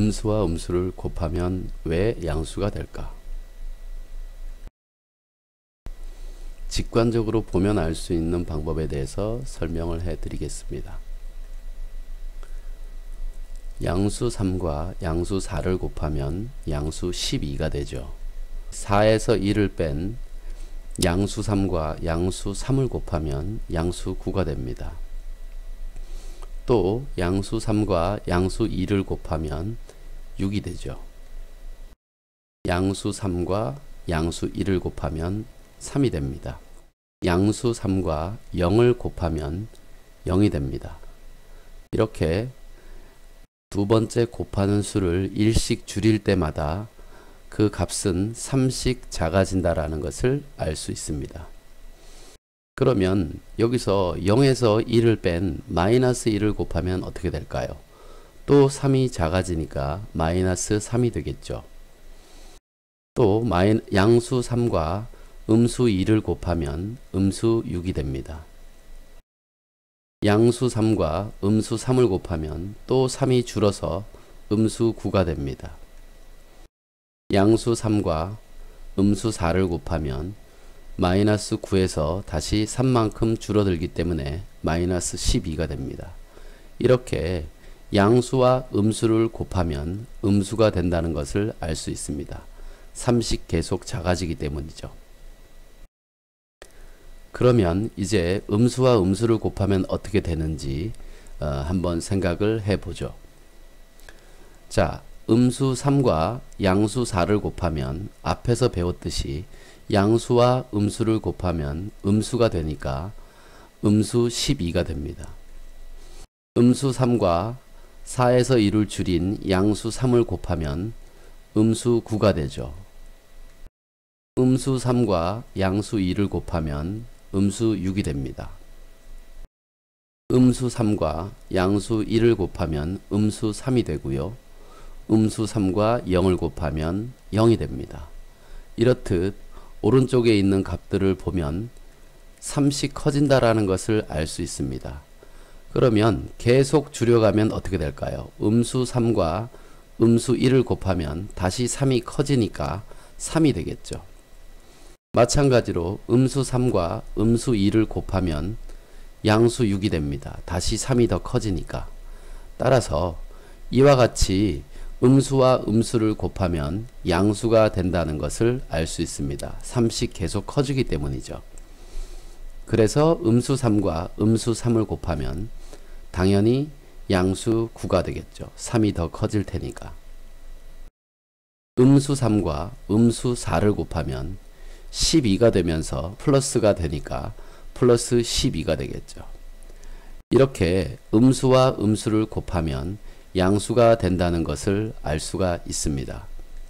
음수와 음수를 곱하면 왜 양수가 될까? 직관적으로 보면 알 수 있는 방법에 대해서 설명을 해 드리겠습니다. 양수 3과 양수 4를 곱하면 양수 12가 되죠. 4에서 2를 뺀 양수 3과 양수 3을 곱하면 양수 9가 됩니다. 또 양수 3과 양수 2를 곱하면 6이 되죠. 양수 3과 양수 1을 곱하면 3이 됩니다. 양수 3과 0을 곱하면 0이 됩니다. 이렇게 두 번째 곱하는 수를 1씩 줄일 때마다 그 값은 3씩 작아진다라는 것을 알 수 있습니다. 그러면 여기서 0에서 1을 뺀 마이너스 1을 곱하면 어떻게 될까요? 또 3이 작아지니까 마이너스 3이 되겠죠. 또 양수 3과 음수 2를 곱하면 음수 6이 됩니다. 양수 3과 음수 3을 곱하면 또 3이 줄어서 음수 9가 됩니다. 양수 3과 음수 4를 곱하면 마이너스 9에서 다시 3만큼 줄어들기 때문에 마이너스 12가 됩니다. 이렇게 양수와 음수를 곱하면 음수가 된다는 것을 알 수 있습니다. 3씩 계속 작아지기 때문이죠. 그러면 이제 음수와 음수를 곱하면 어떻게 되는지 한번 생각을 해보죠. 자, 음수 3과 양수 4를 곱하면 앞에서 배웠듯이 양수와 음수를 곱하면 음수가 되니까 음수 12가 됩니다. 음수 3과 4에서 2를 줄인 양수 3을 곱하면 음수 9가 되죠. 음수 3과 양수 2를 곱하면 음수 6이 됩니다. 음수 3과 양수 1을 곱하면 음수 3이 되고요. 음수 3과 0을 곱하면 0이 됩니다. 이렇듯 오른쪽에 있는 값들을 보면 3씩 커진다라는 것을 알 수 있습니다. 그러면 계속 줄여가면 어떻게 될까요? 음수 3과 음수 1을 곱하면 다시 3이 커지니까 3이 되겠죠. 마찬가지로 음수 3과 음수 2를 곱하면 양수 6이 됩니다. 다시 3이 더 커지니까. 따라서 이와 같이 음수와 음수를 곱하면 양수가 된다는 것을 알 수 있습니다. 3씩 계속 커지기 때문이죠. 그래서 음수 3과 음수 3을 곱하면 당연히 양수 9가 되겠죠. 3이 더 커질 테니까. 음수 3과 음수 4를 곱하면 12가 되면서 플러스가 되니까 플러스 12가 되겠죠. 이렇게 음수와 음수를 곱하면 양수가 된다는 것을 알 수가 있습니다.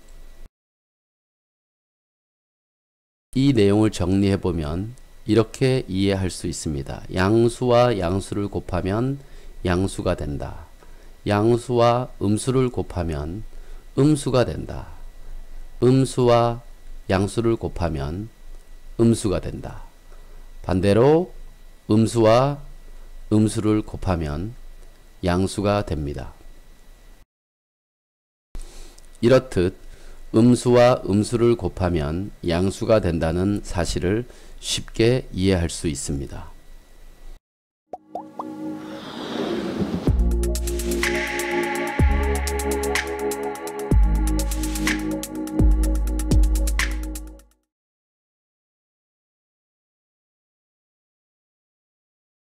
이 내용을 정리해 보면 이렇게 이해할 수 있습니다. 양수와 양수를 곱하면 양수가 된다. 양수와 음수를 곱하면 음수가 된다. 음수와 양수를 곱하면 음수가 된다. 반대로 음수와 음수를 곱하면 양수가 됩니다. 이렇듯 음수와 음수를 곱하면 양수가 된다는 사실을 쉽게 이해할 수 있습니다.